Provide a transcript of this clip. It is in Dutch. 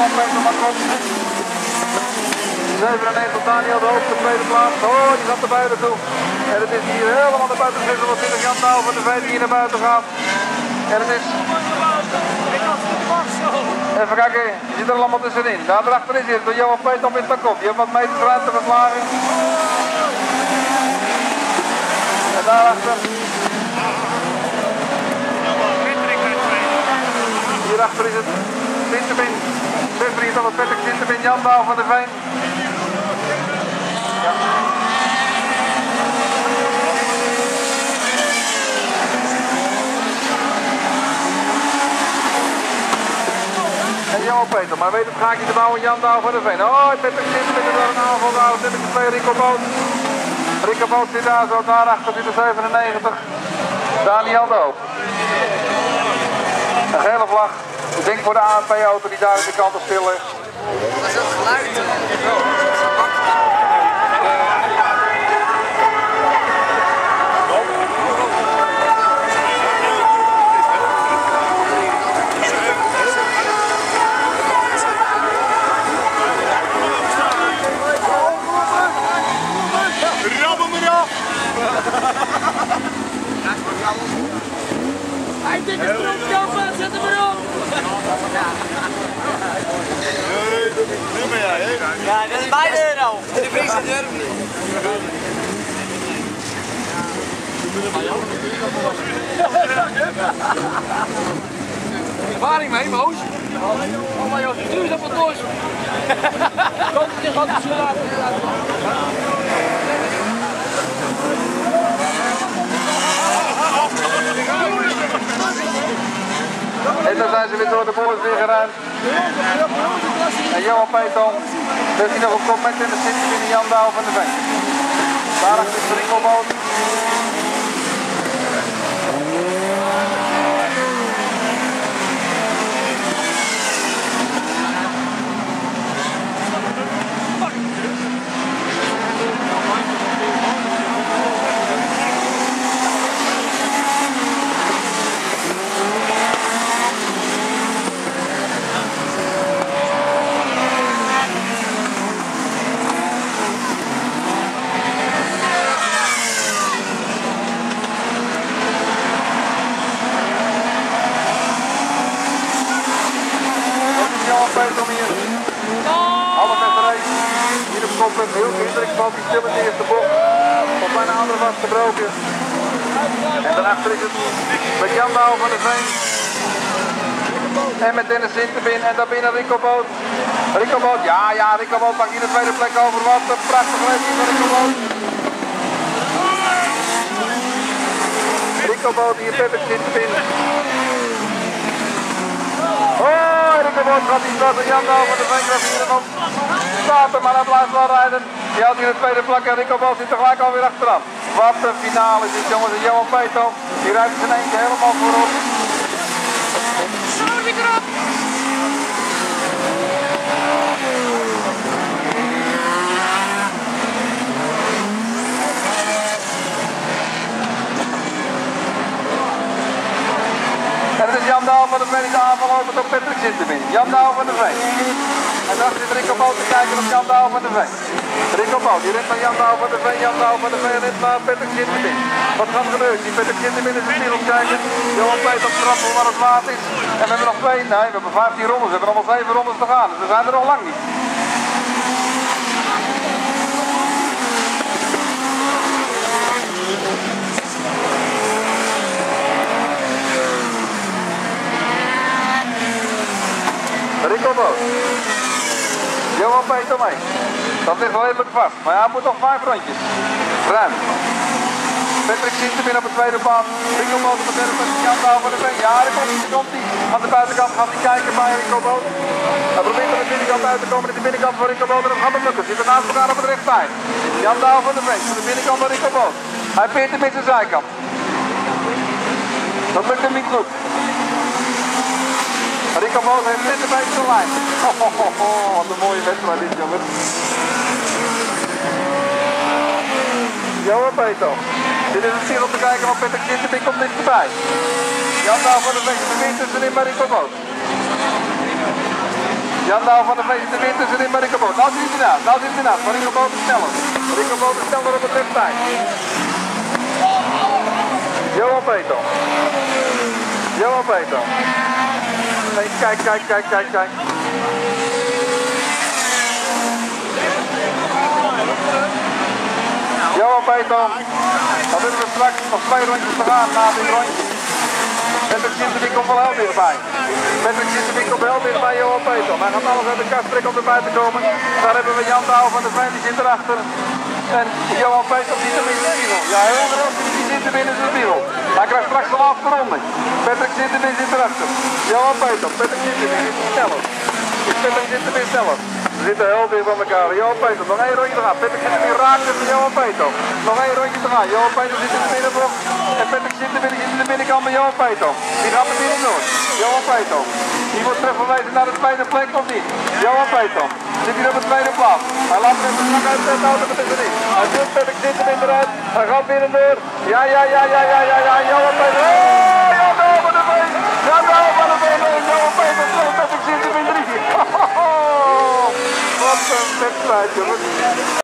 Johan Peter Makop. 97 Daniel de Hoogte, tweede plaats. Oh, die gaat naar buiten toe. En het is hier helemaal naar buiten gezet. Wat zit er Jan Douw van de Veen die hier naar buiten gaat. En het is... Even kijken, je zit er allemaal tussenin. Daar achterin zit door Johan Peter met Makop. Je hebt wat meters ruimte verslagen. En daarachter... Hierachter is het Sinterbin. Sefri dan het Patrick Sinterbin, Jan Douw van de Veen. Ja. En Johan Peter, maar weet het gaatje te bouwen, Jan Douw van de Veen. Oh, Patrick Sinterbin is door een aanval gehouden. Dit is de twee Rico Boot. Rico Boot zit daar zo, daarachter zit de 97. Daniel de Hoop. Een gele vlag. Ik denk voor de ANP-auto die daar in de kant stil ligt. Wat is dat geluid? Rabbel me af! Hij denkt het erop, Jappen, zet hem erop! Nu ben jij, hè? Ja, dat is mijn euro. De Friese durf niet. Ervaring mee, Moos. Oh, maar joh, nu is dat wat los. Kom, je gaat het zo laten. En dan zijn ze weer door de bollens weer geruimd. En Johan Peter, dus hij nog op kop met in de zit in Jan Douw van de Veen. Daarachter is de Rico Boot. Peter hier. Alle vesterij. Hier op kop met heel veel indrukvalt. Die stil in de eerste bocht. Op bijna andere was gebroken. En daarachter is het met Jan Douw van de Veen. En met Dennis Sinterbin. En daar binnen Rico Boot. Rico Boot, ja, Rico Boot pakt hier de tweede plek over. Wat een prachtig race van Rico Boot. Rico Boot hier, Patrick Sinterbin. Oh, Rico Boot gaat iets laten. Jan Douw van de Veen krijgt hier nog. Staat er, maar hij blijft wel rijden. Die had hier de tweede plek en Rico Boot zit tegelijk alweer achteraan. Wat een finale is dit, jongens. En Johan Peter, die rijdt zijn eentje helemaal voorop. En het is Jan Douw van de Veen die de aanval opent op Patrick Sinterbin. Jan Douw van de Veen. En daar zit Rico Boot te kijken op Jan Douw van de Veen. Rico Boot, die rent naar Jan Douw van de Veen. Jan Douw van de Veen rent naar Patrick Sinterbin. Wat gaat er gebeuren? Die Patrick Sinterbin is de spiegel kijken. Johan Peter op trappen waar het waard is. En we hebben nog twee, nee, we hebben 15 rondes. We hebben nog wel 7 rondes te gaan. Dus we zijn er nog lang niet. Rico Boot. Johan Peter mee. Dat ligt wel even vast, maar hij moet nog 5 rondjes. Ruim. Patrick Sinterbin op de tweede plaats. Rico Boot op de derde plaats. Jan Douw van de Veen. Ja, daar komt hij. Aan de buitenkant gaat hij kijken bij Rico Boot. Hij probeert aan de binnenkant uit te komen. Dit is de binnenkant van Rico Boot en dat gaat hem lukken. Zitten naast elkaar op het rechtpijn. Jan Douw van de Veen. Van de binnenkant van Rico Boot. Hij peert hem in zijn zijkant. Dat lukt hem niet goed. Rico Boot heeft net een beetje de lijn. Wat een mooie wedstrijd dit, jongens. Johan Peter. Dit is het ziel om te kijken, want Patrick Sinterbin komt dichterbij. Jan Douw van de Veen verbindt tussenin bij Rico Boot. Jan Douw van de Vlees de wind tussenin bij Rico Boot. Nou zit hij ernaast, nou zit hij ernaast. Maar Rico Boot is sneller. Rico Boot is sneller op het website. Johan Peter. Johan Peter. Nee, kijk. Johan Peter. Dan willen we straks nog 2 rondjes te gaan na dit rondje. Patrick Sinterwijk komt wel heel dichtbij. Patrick Sinterwijk komt heel dichtbij Johan Peter. Hij gaat alles uit de kaststrik om erbij te komen. Daar hebben we Jan Douw van de Veen, die zit erachter. En Johan Peter zit er in de spiegel. Ja, heel erg, die zit er binnen de spiegel. Hij krijgt straks de laatste ronde. Patrick Sinterwijk zit erachter. Johan Peter, Patrick Sinterwijk is sneller. Patrick Sinterwijk sneller. We zitten heel dicht bij elkaar. Johan Peter, nog 1 rondje te gaan. Patrick Sinterwijk raakt het met Johan Peter. Nog 1 rondje te gaan. Johan Peter zit in de middenblok. En Patrick Sinterwijk zit in de binnenkant met Johan Peter. Die gaat er binnen door. Johan Peter. Die wordt terugverwezen naar de tweede plek of niet? Johan Peter. Zit hier op de tweede plaats. Hij laat hem even strak uit de auto met de niet. Hij doet Patrick Sinterwijk eruit. Hij gaat binnen door. Ja. Johan Peter. Jan Douw van de Veen. Jan Douw van de Veen. Johan Peter. Patrick Sinterwijk 3. Wat een wedstrijd, jongens.